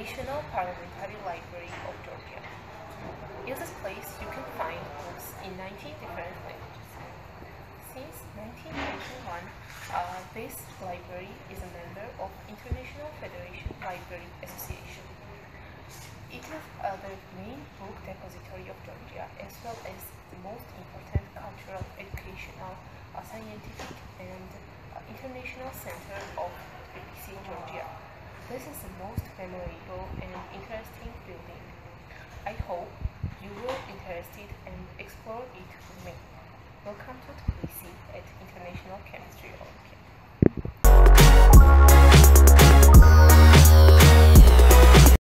National Parliamentary Library of Georgia. In this place, you can find books in 19 different languages. Since 1991, this library is a member of International Federation Library Association. It is the main book depository of Georgia, as well as the most important cultural, educational, scientific, and international center of Tbilisi, Georgia. This is the most memorable and interesting building. I hope you will be interested and explore it with me. Welcome to Tbilisi at International Chemistry Olympiad.